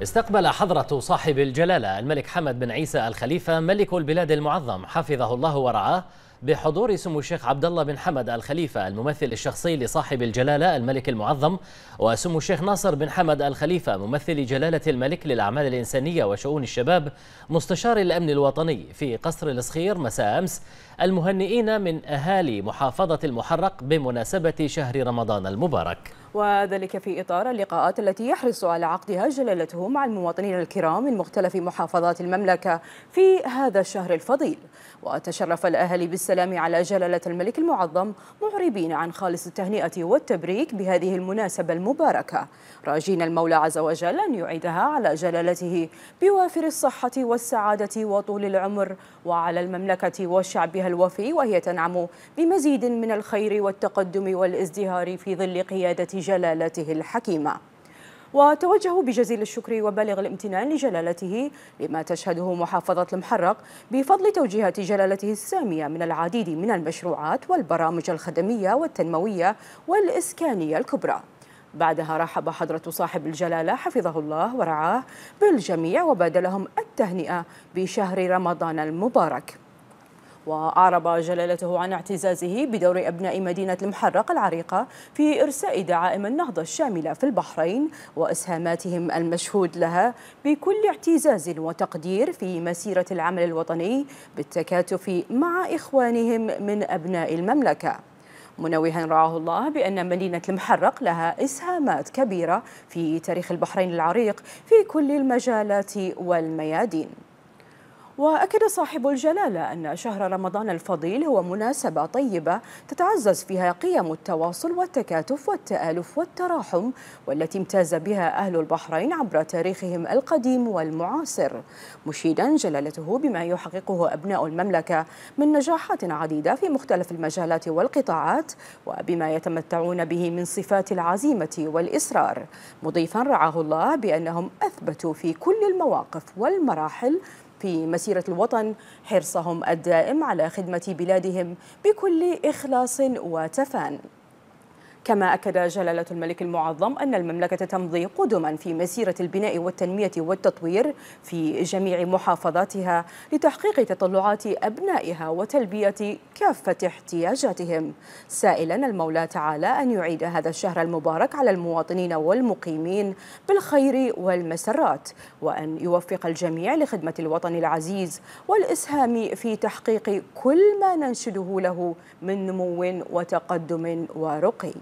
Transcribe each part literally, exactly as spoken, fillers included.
استقبل حضرة صاحب الجلالة الملك حمد بن عيسى الخليفة ملك البلاد المعظم حفظه الله ورعاه بحضور سمو الشيخ عبد الله بن حمد الخليفة الممثل الشخصي لصاحب الجلالة الملك المعظم، وسمو الشيخ ناصر بن حمد الخليفة ممثل جلالة الملك للأعمال الإنسانية وشؤون الشباب مستشار الأمن الوطني في قصر الصخير مساء أمس، المهنئين من أهالي محافظة المحرق بمناسبة شهر رمضان المبارك. وذلك في إطار اللقاءات التي يحرص على عقدها جلالته مع المواطنين الكرام من مختلف محافظات المملكة في هذا الشهر الفضيل. وتشرف الأهالي بالسلام على جلالة الملك المعظم معربين عن خالص التهنئة والتبريك بهذه المناسبة المباركة، راجين المولى عز وجل أن يعيدها على جلالته بوافر الصحة والسعادة وطول العمر، وعلى المملكة وشعبها الوفي وهي تنعم بمزيد من الخير والتقدم والازدهار في ظل قيادة جلالته الحكيمة. وتوجهوا بجزيل الشكر وبالغ الامتنان لجلالته لما تشهده محافظة المحرق بفضل توجيهات جلالته السامية من العديد من المشروعات والبرامج الخدمية والتنموية والإسكانية الكبرى. بعدها رحب حضرة صاحب الجلالة حفظه الله ورعاه بالجميع وبادلهم التهنئة بشهر رمضان المبارك. وأعرب جلالته عن اعتزازه بدور أبناء مدينة المحرق العريقة في إرساء دعائم النهضة الشاملة في البحرين وإسهاماتهم المشهود لها بكل اعتزاز وتقدير في مسيرة العمل الوطني بالتكاتف مع إخوانهم من أبناء المملكة، منوها رعاه الله بأن مدينة المحرق لها إسهامات كبيرة في تاريخ البحرين العريق في كل المجالات والميادين. وأكد صاحب الجلالة أن شهر رمضان الفضيل هو مناسبة طيبة تتعزز فيها قيم التواصل والتكاتف والتآلف والتراحم، والتي امتاز بها أهل البحرين عبر تاريخهم القديم والمعاصر، مشيدا جلالته بما يحققه أبناء المملكة من نجاحات عديدة في مختلف المجالات والقطاعات، وبما يتمتعون به من صفات العزيمة والإصرار، مضيفا رعاه الله بأنهم أثبتوا في كل المواقف والمراحل في مسيرة الوطن حرصهم الدائم على خدمة بلادهم بكل إخلاص وتفان. كما أكد جلالة الملك المعظم أن المملكة تمضي قدما في مسيرة البناء والتنمية والتطوير في جميع محافظاتها لتحقيق تطلعات أبنائها وتلبية كافة احتياجاتهم، سائلا المولى تعالى أن يعيد هذا الشهر المبارك على المواطنين والمقيمين بالخير والمسرات، وأن يوفق الجميع لخدمة الوطن العزيز والإسهام في تحقيق كل ما ننشده له من نمو وتقدم ورقي.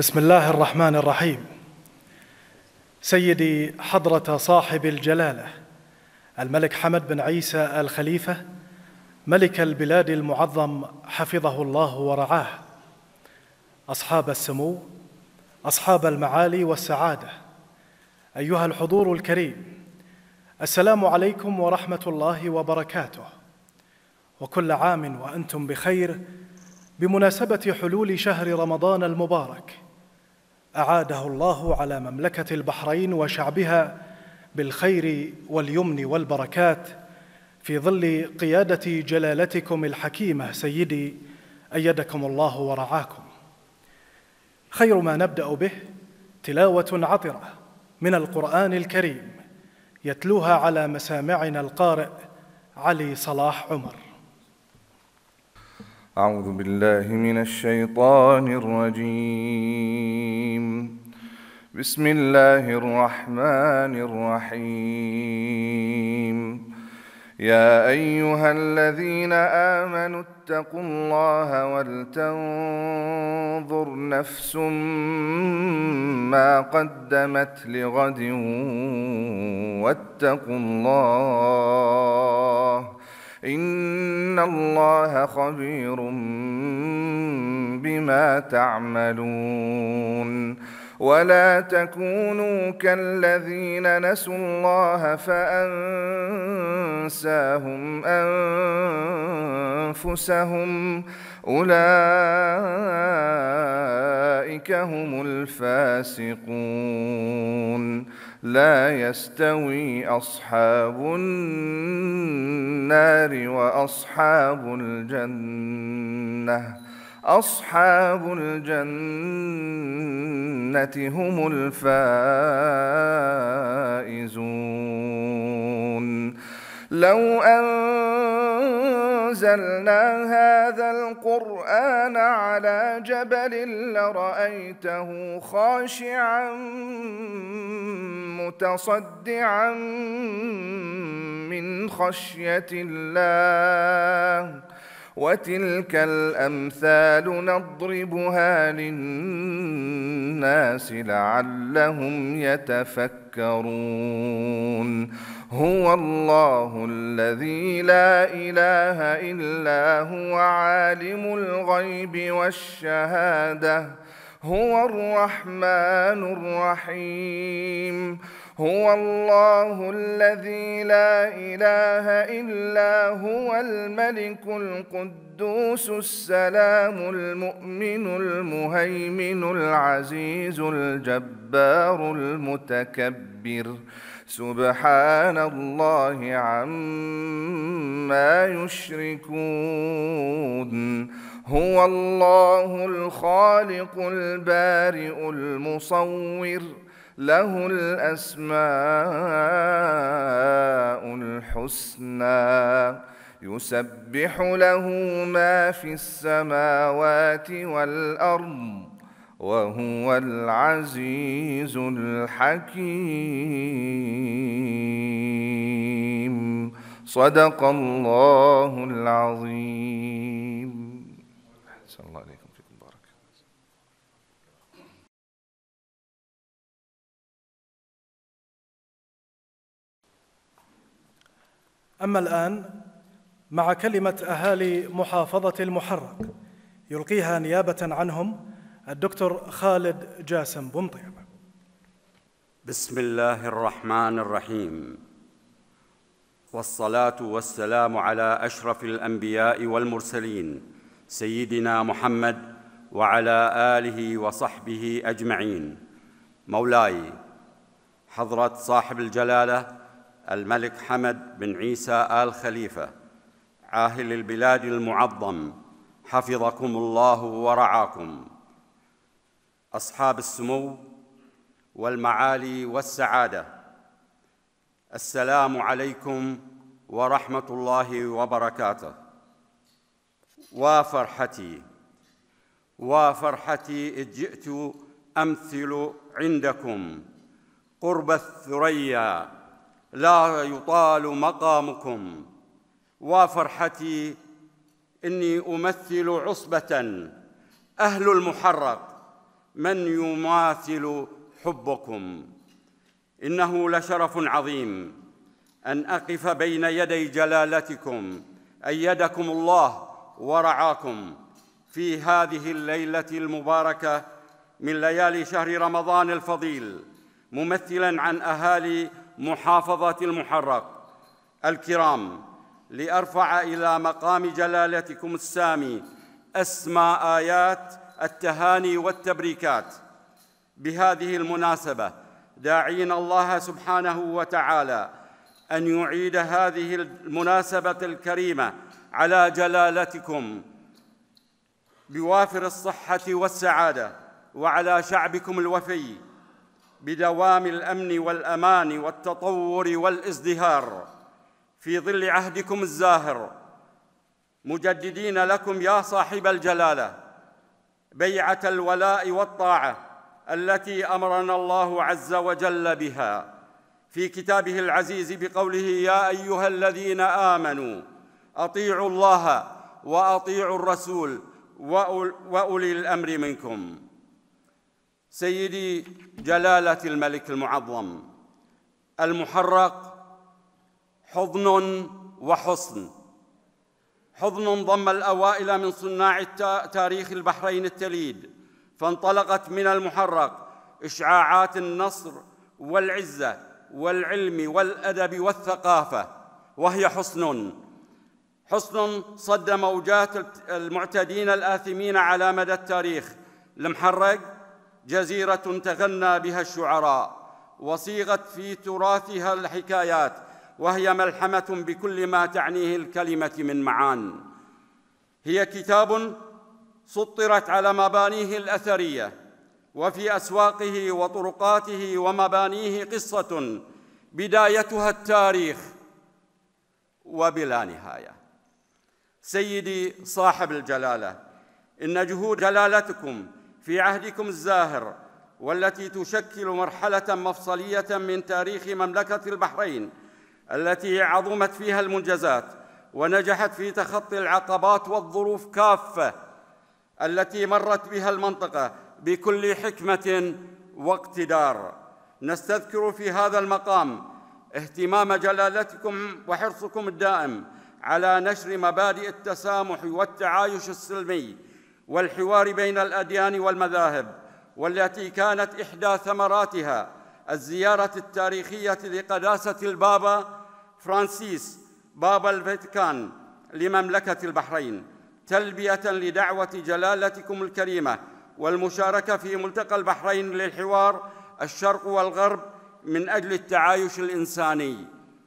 بسم الله الرحمن الرحيم. سيدي حضرة صاحب الجلالة الملك حمد بن عيسى الخليفة ملك البلاد المعظم حفظه الله ورعاه، أصحاب السمو، أصحاب المعالي والسعادة، أيها الحضور الكريم، السلام عليكم ورحمة الله وبركاته، وكل عام وأنتم بخير بمناسبة حلول شهر رمضان المبارك، أعاده الله على مملكة البحرين وشعبها بالخير واليمن والبركات في ظل قيادة جلالتكم الحكيمة سيدي أيدكم الله ورعاكم. خير ما نبدأ به تلاوة عطرة من القرآن الكريم يتلوها على مسامعنا القارئ علي صلاح عمر. أعوذ بالله من الشيطان الرجيم. بسم الله الرحمن الرحيم. يا أيها الذين آمنوا اتقوا الله ولتنظر نفس ما قدمت لغد واتقوا الله إن الله خبير بما تعملون. ولا تكونوا كالذين نسوا الله فأنساهم أنفسهم أولئك هم الفاسقون. لا يستوي أصحاب النار وأصحاب الجنة أصحاب الجنة هم الفائزون. لو أنزلنا هذا القرآن على جبل لرأيته خاشعا متصدعا من خشية الله وتلك الأمثال نضربها للناس لعلهم يتفكرون. هو الله الذي لا إله إلا هو عالم الغيب والشهادة هو الرحمن الرحيم. هو الله الذي لا إله إلا هو الملك القدوس السلام المؤمن المهيمن العزيز الجبار المتكبر سبحان الله عما يشركون. هو الله الخالق البارئ المصور له الأسماء الحسنى يسبح له ما في السماوات والأرض وهو العزيز الحكيم. صدق الله العظيم. أحسن الله عليكم. فيكم بارك. أما الآن مع كلمة أهالي محافظة المحرق يلقيها نيابة عنهم الدكتور خالد جاسم بمطيب. بسم الله الرحمن الرحيم، والصلاة والسلام على أشرف الأنبياء والمرسلين سيدنا محمد وعلى آله وصحبه أجمعين. مولاي حضرة صاحب الجلالة الملك حمد بن عيسى آل خليفة عاهل البلاد المعظم حفظكم الله ورعاكم، أصحاب السمو والمعالي والسعادة، السلام عليكم ورحمة الله وبركاته. وفرحتي وفرحتي إذ جئت أمثل عندكم قرب الثريا لا يطال مقامكم. وفرحتي إني أمثل عصبة أهل المحرق من يماثل حبكم. إنه لشرف عظيم أن أقف بين يدي جلالتكم أيدكم الله ورعاكم في هذه الليلة المباركة من ليالي شهر رمضان الفضيل، ممثلاً عن أهالي محافظة المحرق الكرام، لأرفع إلى مقام جلالتكم السامي أسمى آيات التهاني والتبريكات بهذه المناسبة، داعين الله سبحانه وتعالى أن يعيد هذه المناسبة الكريمة على جلالتكم بوافر الصحة والسعادة، وعلى شعبكم الوفي بدوام الأمن والأمان والتطور والازدهار في ظل عهدكم الزاهر، مجددين لكم يا صاحب الجلالة بيعة الولاء والطاعة التي أمرنا الله عز وجل بها في كتابه العزيز بقوله: يا أيها الذين آمنوا أطيعوا الله وأطيعوا الرسول وأولي الأمر منكم. سيدي جلالة الملك المعظم، المحرق حضن وحصن، حضن ضم الأوائل من صناع تاريخ البحرين التليد، فانطلقت من المحرق إشعاعات النصر والعزة والعلم والأدب والثقافة، وهي حصن حصن صد موجات المعتدين الآثمين على مدى التاريخ. المحرق جزيرة تغنى بها الشعراء وصيغت في تراثها الحكايات، وهي ملحمة بكل ما تعنيه الكلمة من معان. هي كتاب سطرت على مبانيه الأثرية، وفي أسواقه وطرقاته ومبانيه قصة بدايتها التاريخ وبلا نهاية. سيدي صاحب الجلالة، إن جهود جلالتكم في عهدكم الزاهر، والتي تشكل مرحلة مفصلية من تاريخ مملكة البحرين، التي عظمت فيها المنجزات ونجحت في تخطي العقبات والظروف كافة التي مرت بها المنطقة بكل حكمة واقتدار. نستذكر في هذا المقام اهتمام جلالتكم وحرصكم الدائم على نشر مبادئ التسامح والتعايش السلمي والحوار بين الأديان والمذاهب، والتي كانت إحدى ثمراتها الزيارة التاريخية لقداسة البابا فرانسيس بابا الفاتيكان لمملكة البحرين، تلبية لدعوة جلالتكم الكريمة والمشاركة في ملتقى البحرين للحوار الشرق والغرب من أجل التعايش الإنساني،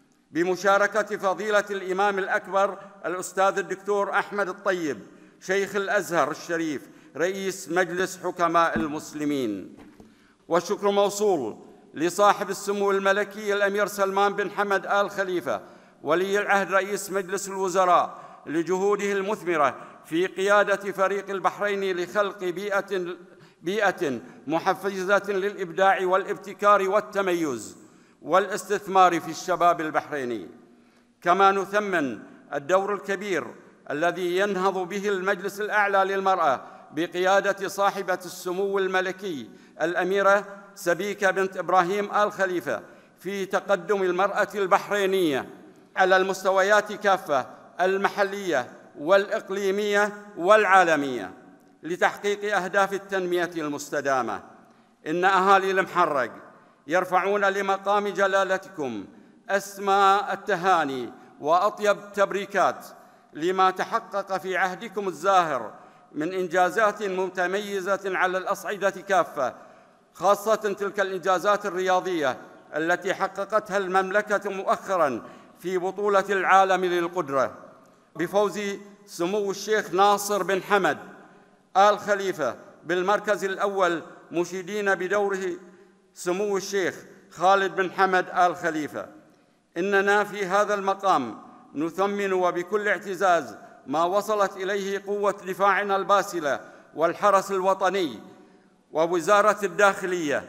بمشاركة فضيلة الإمام الأكبر الأستاذ الدكتور أحمد الطيب شيخ الأزهر الشريف رئيس مجلس حكماء المسلمين. والشكر موصول لصاحب السمو الملكي الأمير سلمان بن حمد آل خليفة ولي العهد رئيس مجلس الوزراء لجهوده المثمرة في قيادة فريق البحرين لخلق بيئة بيئة محفزة للإبداع والابتكار والتميز والاستثمار في الشباب البحريني. كما نثمن الدور الكبير الذي ينهض به المجلس الأعلى للمرأة بقيادة صاحبة السمو الملكي الأميرة سبيكة بنت إبراهيم آل خليفة في تقدم المرأة البحرينية على المستويات كافة، المحلية والإقليمية والعالمية، لتحقيق أهداف التنمية المستدامة. إن أهالي المحرق يرفعون لمقام جلالتكم أسمى التهاني وأطيب التبريكات لما تحقق في عهدكم الزاهر من إنجازات متميزة على الأصعدة كافة، خاصة تلك الإنجازات الرياضية التي حققتها المملكة مؤخراً في بطولة العالم للقدرة بفوز سمو الشيخ ناصر بن حمد آل خليفة بالمركز الأول، مشيدين بدوره سمو الشيخ خالد بن حمد آل خليفة. إننا في هذا المقام نثمن وبكل اعتزاز ما وصلت إليه قوة دفاعنا الباسلة والحرس الوطني ووزارة الداخلية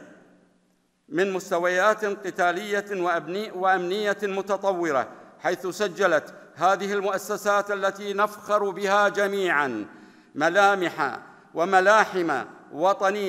من مستويات قتالية وأمنية متطورة، حيث سجلت هذه المؤسسات التي نفخر بها جميعاً ملامح وملاحم وطنية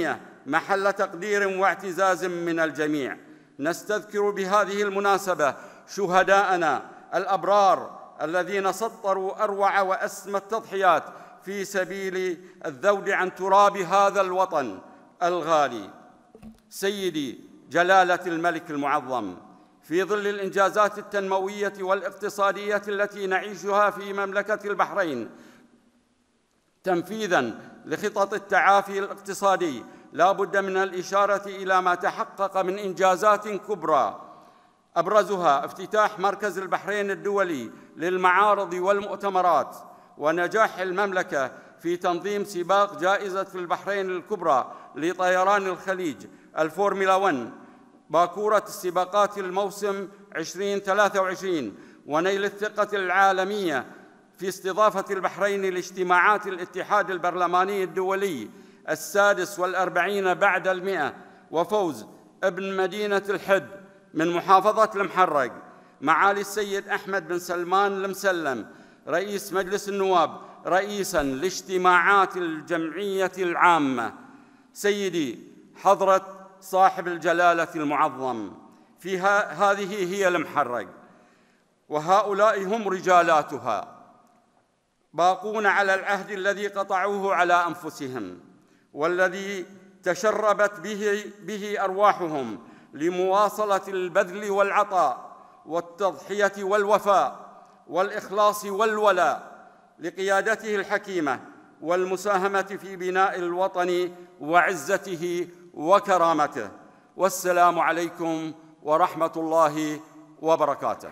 محل تقدير واعتزاز من الجميع. نستذكر بهذه المناسبة شهداءنا الأبرار الذين سطروا أروع وأسمى التضحيات في سبيل الذود عن تراب هذا الوطن الغالي. سيدي جلالة الملك المعظم، في ظل الإنجازات التنموية والاقتصادية التي نعيشها في مملكة البحرين تنفيذاً لخطط التعافي الاقتصادي، لا بد من الإشارة إلى ما تحقق من إنجازات كبرى، أبرزها افتتاح مركز البحرين الدولي للمعارض والمؤتمرات، ونجاح المملكة في تنظيم سباق جائزة البحرين الكبرى لطيران الخليج الفورمولا واحد، باكورة السباقات الموسم ألفين وثلاثة وعشرين، ونيل الثقة العالمية في استضافة البحرين لاجتماعات الاتحاد البرلماني الدولي السادس والأربعين بعد المئة، وفوز ابن مدينة الحد من محافظة المحرق معالي السيد أحمد بن سلمان المسلم رئيس مجلس النواب رئيساً لاجتماعات الجمعية العامة. سيدي حضرة صاحب الجلالة المعظم، في هذه هي المحرق، وهؤلاء هم رجالاتها، باقون على العهد الذي قطعوه على أنفسهم والذي تشربت به, به أرواحهم لمواصلة البذل والعطاء والتضحية والوفاء والإخلاص والولاء لقيادته الحكيمة والمساهمة في بناء الوطن وعزته وكرامته. والسلام عليكم ورحمة الله وبركاته.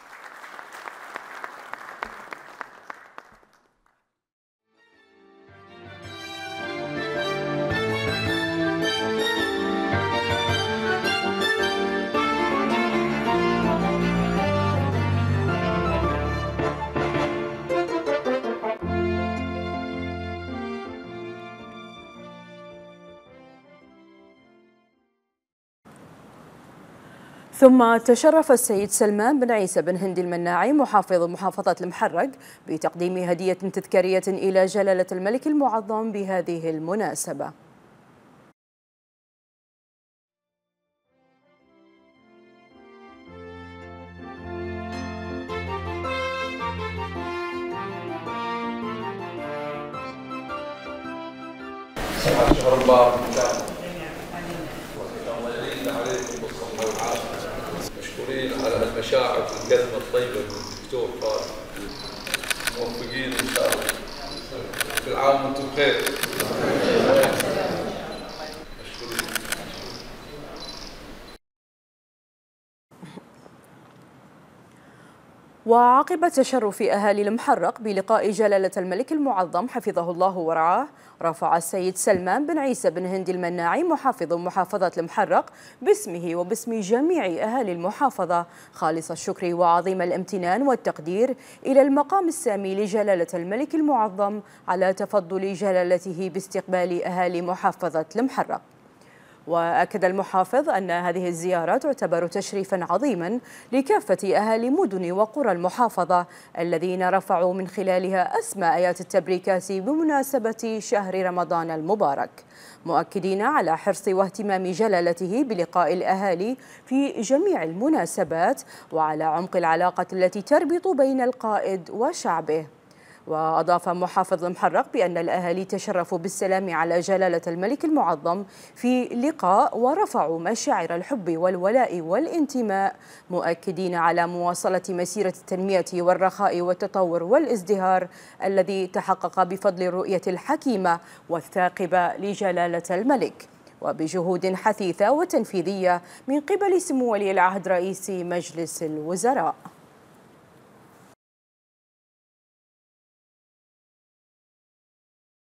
ثم تشرف السيد سلمان بن عيسى بن هندي المناعي محافظ محافظة المحرق بتقديم هدية تذكارية إلى جلالة الملك المعظم بهذه المناسبة. صباح الشهر المبارك مشكورين على هالمشاعر والكلمة الطيبة من الدكتور خالد. موفقين إن شاء الله. كل عام وأنتم بخير. مشكورين. وعقب تشرف أهالي المحرق بلقاء جلالة الملك المعظم حفظه الله ورعاه، رفع السيد سلمان بن عيسى بن هندي المناعي محافظ محافظة المحرق باسمه وباسم جميع أهالي المحافظة خالص الشكر وعظيم الامتنان والتقدير إلى المقام السامي لجلالة الملك المعظم على تفضل جلالته باستقبال أهالي محافظة المحرق. وأكد المحافظ أن هذه الزيارة تعتبر تشريفاً عظيماً لكافة أهالي مدن وقرى المحافظة الذين رفعوا من خلالها أسمى آيات التبريكات بمناسبة شهر رمضان المبارك، مؤكدين على حرص واهتمام جلالته بلقاء الأهالي في جميع المناسبات وعلى عمق العلاقة التي تربط بين القائد وشعبه. وأضاف محافظ المحرق بأن الأهالي تشرفوا بالسلام على جلالة الملك المعظم في لقاء ورفعوا مشاعر الحب والولاء والانتماء، مؤكدين على مواصلة مسيرة التنمية والرخاء والتطور والازدهار الذي تحقق بفضل الرؤية الحكيمة والثاقبة لجلالة الملك وبجهود حثيثة وتنفيذية من قبل سمو ولي العهد رئيس مجلس الوزراء.